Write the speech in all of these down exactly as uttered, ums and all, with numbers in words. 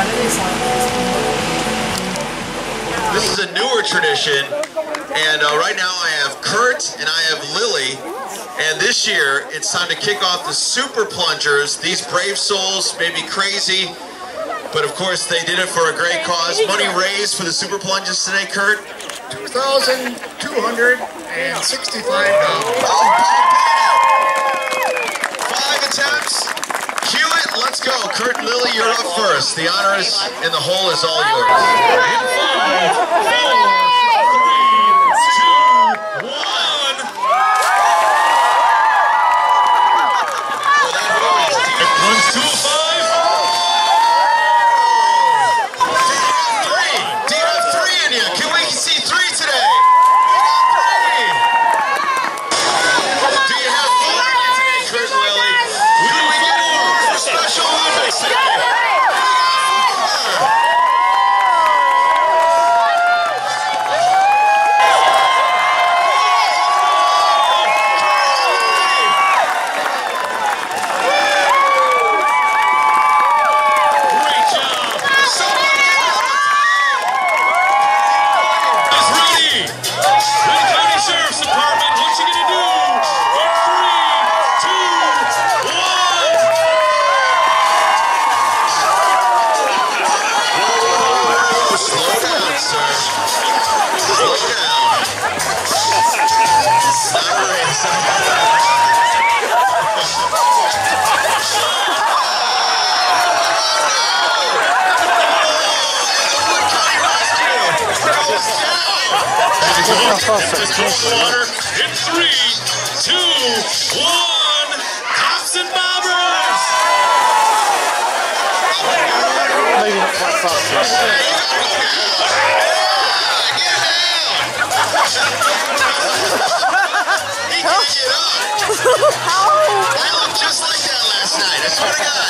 This is a newer tradition, and uh, right now I have Kurt and I have Lily, and this year it's time to kick off the Super Plungers. These brave souls may be crazy, but of course they did it for a great cause. Money raised for the Super Plunges today, Kurt? two thousand two hundred sixty-five dollars. Five attempts. Cue it. Let's go. Kurt and Lily, you're up first. The honors and the hole is all yours. In five, four, three, two, one. It plunged to a five. Three. Do you have three in you? Can we see three today? Do you have four in you today, Kurt and Lily? Do we get more for Special Olympics today? Water in three, two, one. Tops and bobbers. Maybe not quite fast. He can't get up. I looked just like that last night. I swear to God.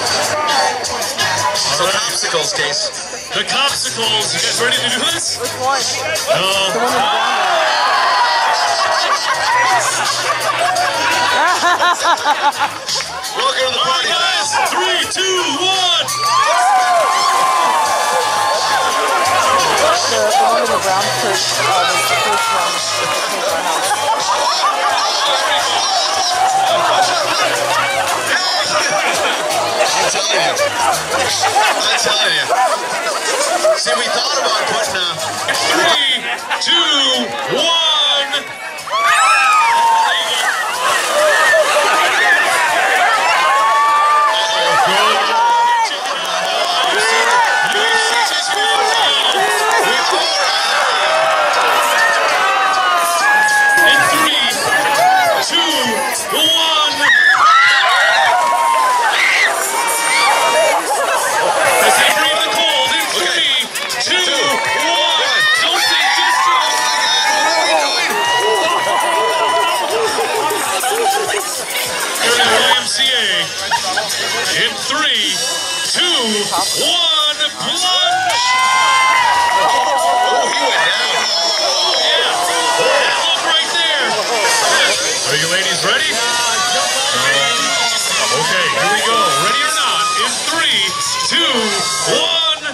So popsicles, Case. The popsicles. You guys ready to do this? Which one? No. The one with Welcome to the party, guys. Three, two, one. The, the one with the brown shirt uh, was the first one that came to our house. I'm telling you. I'm telling you. See, we thought about putting a three, two, one. In three, two, one, plunge! Oh, he went down. Oh, yeah. That look right there. Are you ladies ready? Okay, here we go. Ready or not? In three, two, one.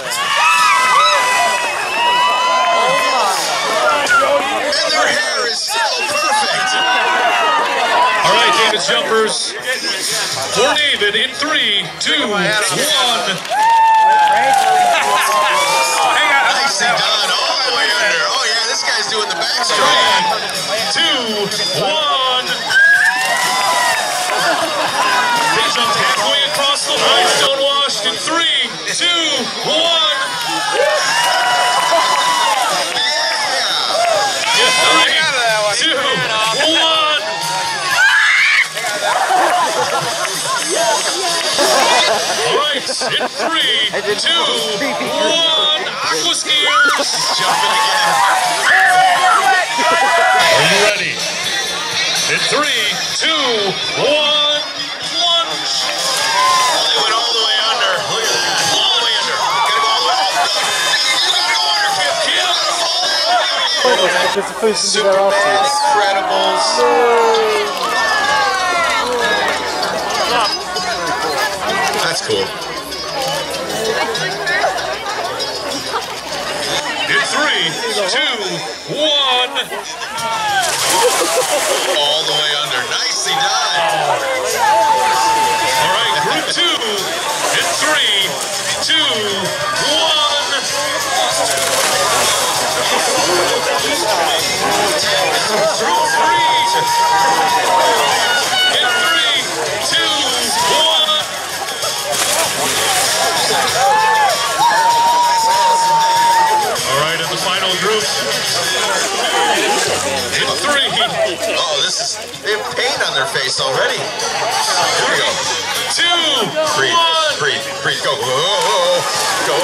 And their hair is still perfect. All right, David Jumpers. For David in three, two, one. Nicely done, all the way under. Oh yeah, this guy's doing the backstroke. Two, one. He jumped halfway across the line, stonewashed in three, two, one. Yeah. Three, two, one. Alright, in three, two, one, aqua skiers! Jumping again. Are you ready? In three, two, one, plunge! Oh, they went all the way under. Look at that. All the way under. Gotta go all the way under. You gotta go under, Kip. Kip, you gotta fall down. Because the food's going to be there Superman afterwards. Incredibles. That's cool. three, two, one. All the way under. Nicely done. All right, group two in three, two, one. Group three in three, two, one. All right, in the final group in three. Oh, this is, they have paint on their face already. Here we go. Two, Breathe, one. breathe, breathe, go, go, go.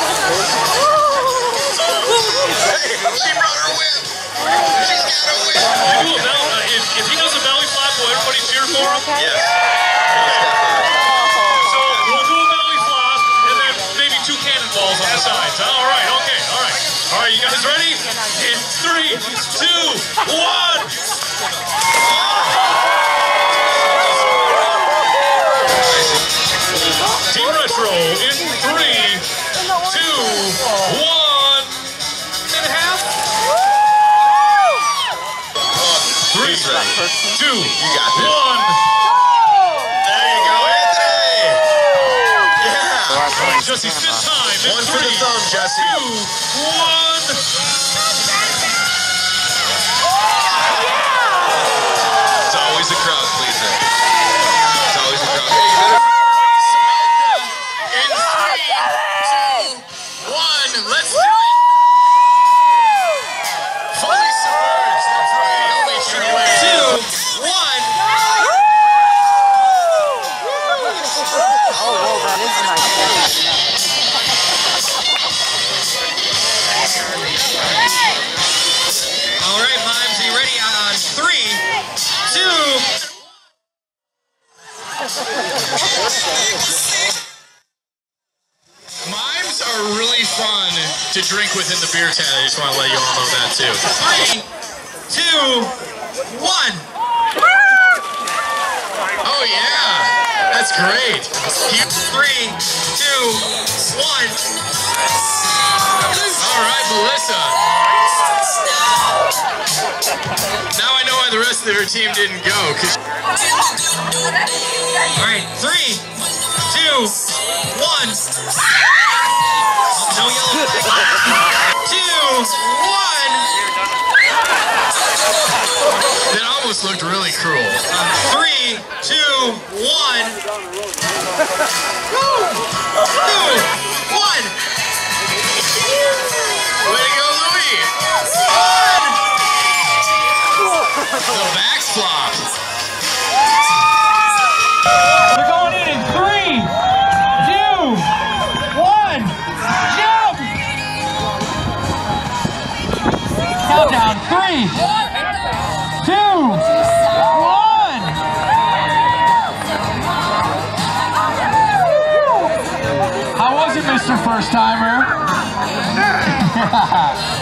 Hey, she brought her whip. She's got a whip. You do a bell, uh, if, if he does a belly flop, will everybody cheer for him? Yes. So we'll do a belly flop and then maybe two cannonballs on the sides. All right, okay, all right. All right, you guys ready? In three, two, one. Team Retro in three, two, one. And a half. Three, two, You got this. one. There you go, Anthony. Yeah. All right, Jesse's fifth time. In One for the three, thumb, Jesse. two, one. It's always a crowd pleaser. It's always a crowd. Hey, you better. In three, two, one, let's do it. Fully submerged. That's right. Only true way. Two, one. Oh, whoa, that is nice. All right, Mimes, are you ready? On three, two. Mimes are really fun to drink with in the beer tent. I just want to let you all know that too. Three, two, one. Oh yeah, that's great. Three, two, one. All right, Melissa. Now I know why the rest of their team didn't go. All right, three, two, one. Oh, no yellow flag. Two, one. That almost looked really cruel. Three, two, one. Two, one. Way to go, Louis. One. The backflop. They're going in in three, two, one, jump! Countdown, three, two, one. How was it, Mister First Timer?